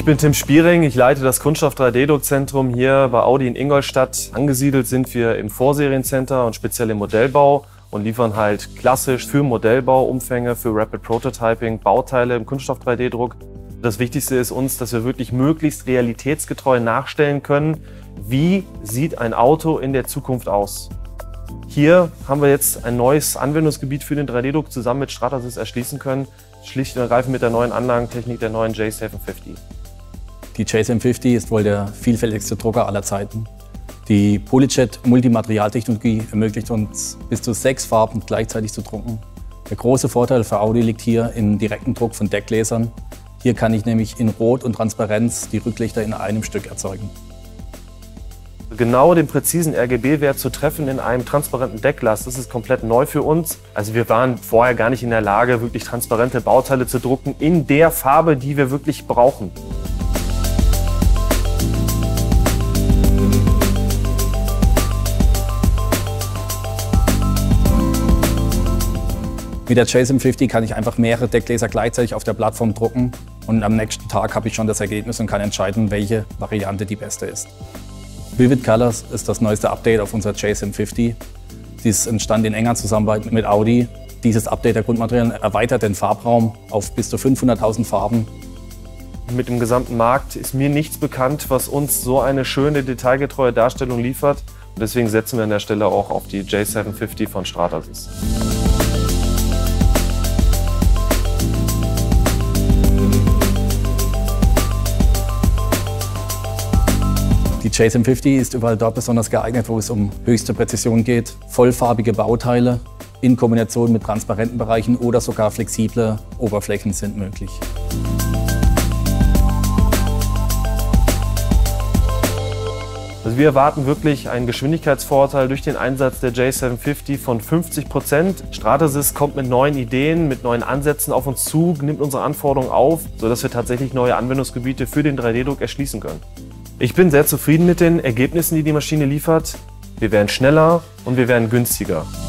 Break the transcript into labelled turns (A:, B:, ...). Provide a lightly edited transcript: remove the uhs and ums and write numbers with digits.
A: bin Tim Spiering, ich leite das Kunststoff-3D-Druckzentrum hier bei Audi in Ingolstadt. Angesiedelt sind wir im Vorseriencenter und speziell im Modellbau und liefern halt klassisch für Modellbauumfänge, für Rapid Prototyping, Bauteile im Kunststoff-3D-Druck. Das Wichtigste ist uns, dass wir wirklich möglichst realitätsgetreu nachstellen können, wie sieht ein Auto in der Zukunft aus. Hier haben wir jetzt ein neues Anwendungsgebiet für den 3D-Druck zusammen mit Stratasys erschließen können, schlicht und ergreifend mit der neuen Anlagentechnik der neuen J750.
B: Die J750 ist wohl der vielfältigste Drucker aller Zeiten. Die PolyJet-Multimaterialtechnologie ermöglicht uns, bis zu 6 Farben gleichzeitig zu drucken. Der große Vorteil für Audi liegt hier im direkten Druck von Deckgläsern. Hier kann ich nämlich in Rot und Transparenz die Rücklichter in einem Stück erzeugen.
A: Genau den präzisen RGB-Wert zu treffen in einem transparenten Deckglas, das ist komplett neu für uns. Also wir waren vorher gar nicht in der Lage, wirklich transparente Bauteile zu drucken in der Farbe, die wir wirklich brauchen.
B: Mit der J750 kann ich einfach mehrere Deckgläser gleichzeitig auf der Plattform drucken und am nächsten Tag habe ich schon das Ergebnis und kann entscheiden, welche Variante die beste ist. Vivid Colors ist das neueste Update auf unserer J750. Dies entstand in enger Zusammenarbeit mit Audi. Dieses Update der Grundmaterialien erweitert den Farbraum auf bis zu 500.000 Farben.
A: Mit dem gesamten Markt ist mir nichts bekannt, was uns so eine schöne, detailgetreue Darstellung liefert. Und deswegen setzen wir an der Stelle auch auf die J750 von Stratasys.
B: Die J750 ist überall dort besonders geeignet, wo es um höchste Präzision geht. Vollfarbige Bauteile in Kombination mit transparenten Bereichen oder sogar flexible Oberflächen sind möglich.
A: Also wir erwarten wirklich einen Geschwindigkeitsvorteil durch den Einsatz der J750 von 50%. Stratasys kommt mit neuen Ideen, mit neuen Ansätzen auf uns zu, nimmt unsere Anforderungen auf, sodass wir tatsächlich neue Anwendungsgebiete für den 3D-Druck erschließen können. Ich bin sehr zufrieden mit den Ergebnissen, die die Maschine liefert. Wir werden schneller und wir werden günstiger.